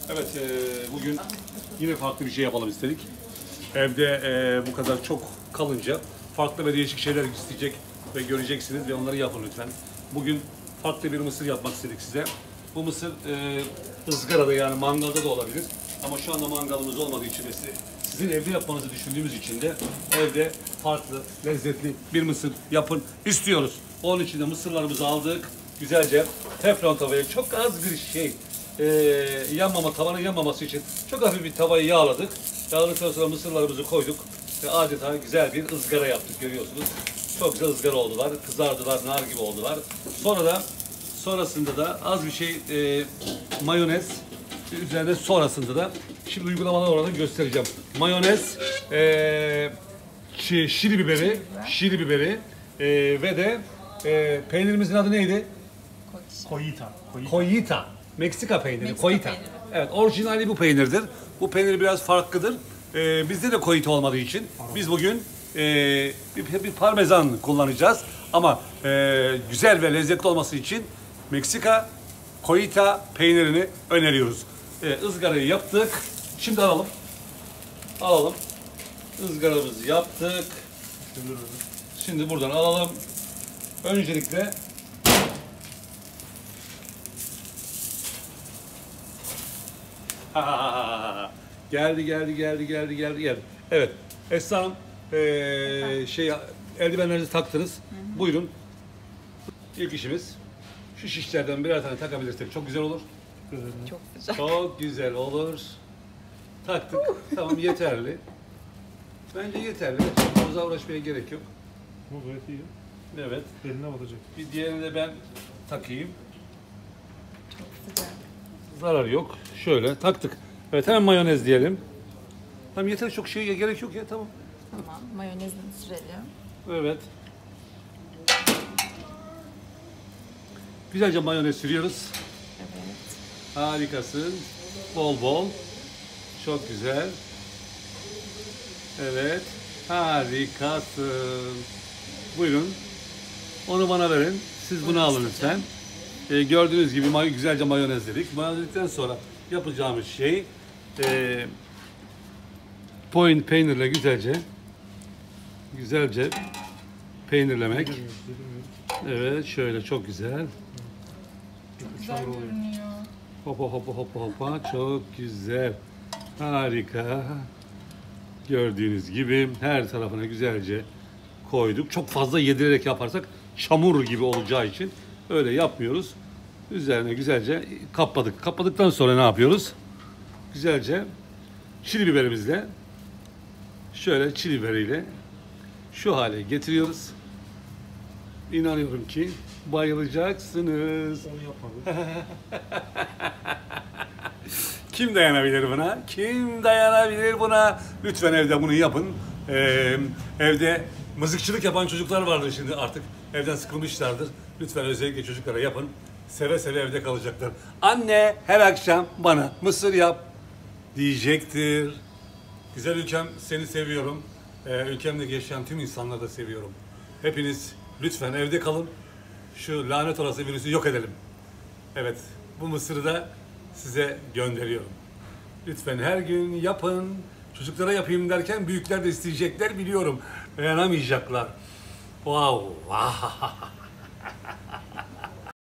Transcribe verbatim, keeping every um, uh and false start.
Evet, e, bugün yine farklı bir şey yapalım istedik. Evde e, bu kadar çok kalınca farklı ve değişik şeyler isteyecek ve göreceksiniz ve onları yapın lütfen. Bugün farklı bir mısır yapmak istedik size. Bu mısır e, ızgarada, yani mangalda da olabilir. Ama şu anda mangalımız olmadığı için ve sizin evde yapmanızı düşündüğümüz için de evde farklı, lezzetli bir mısır yapın istiyoruz. Onun için de mısırlarımızı aldık. Güzelce teflon tavaya çok az bir şey e, yanmama, tavanın yanmaması için çok hafif bir tavayı yağladık. Yağladıktan sonra mısırlarımızı koyduk ve adeta güzel bir ızgara yaptık, görüyorsunuz. Çok güzel ızgara oldular, kızardılar, nar gibi oldular. Sonra da sonrasında da az bir şey e, mayonez, üzerine sonrasında da şimdi uygulamalar olarak göstereceğim. Mayonez, e, şi, şili biberi, şili biberi e, ve de e, peynirimizin adı neydi? Koyita. Koyita. Meksika peyniri. Meksika Koyita. peyniri. Evet, orijinali bu peynirdir. Bu peynir biraz farklıdır. Ee, bizde de koyita olmadığı için biz bugün e, bir, bir parmesan kullanacağız. Ama e, güzel ve lezzetli olması için Meksika koyita peynirini öneriyoruz. E, ızgarayı yaptık. Şimdi alalım. Alalım. Izgaramızı yaptık. Şimdi buradan alalım. Öncelikle geldi geldi geldi geldi geldi geldi. Evet. Esra Hanım ee, şey eldivenlerinizi taktınız. Hı hı. Buyurun. İlk işimiz şu şişlerden birer tane takabilirsek çok güzel olur. Çok güzel. Çok güzel olur. Taktık. Tamam, yeterli. Bence yeterli. Çok fazla uğraşmaya gerek yok. Bu gayet iyi. Evet. Eline batacak. Bir diğerini de ben takayım. Çok güzel. Zarar yok. Şöyle taktık. Evet, hemen mayonez diyelim. Tamam, yeter, çok şeye gerek yok ya, tamam. Tamam, mayonezini sürelim. Evet. Güzelce mayonez sürüyoruz. Evet. Harikasın. Bol bol. Çok güzel. Evet. Harikasın. Buyurun. Onu bana verin. Siz bunu alın lütfen. Ee, gördüğünüz gibi may güzelce mayonezledik. Mayonezledikten sonra yapacağımız şey e, point peynirle güzelce güzelce peynirlemek. Evet, şöyle çok güzel. Çok güzel görünüyor. Hopa hopa hopa hopa, çok güzel. Harika. Gördüğünüz gibi her tarafına güzelce koyduk. Çok fazla yedirerek yaparsak çamur gibi olacağı için öyle yapmıyoruz. Üzerine güzelce kapladık. Kapladıktan sonra ne yapıyoruz? Güzelce çili biberimizle, şöyle çili biberiyle şu hale getiriyoruz. İnanıyorum ki bayılacaksınız. Onu yapmadı. Kim dayanabilir buna? Kim dayanabilir buna? Lütfen evde bunu yapın. Ee, evde mızıkçılık yapan çocuklar vardır şimdi, artık evden sıkılmışlardır. Lütfen özellikle çocuklara yapın. Seve seve evde kalacaklar. Anne, her akşam bana mısır yap diyecektir. Güzel ülkem, seni seviyorum. Ee, ülkemde yaşayan tüm insanları da seviyorum. Hepiniz lütfen evde kalın. Şu lanet olası virüsü yok edelim. Evet, bu mısırı da size gönderiyorum. Lütfen her gün yapın. Çocuklara yapayım derken büyükler de isteyecekler, biliyorum. Dayanamayacaklar. Wow.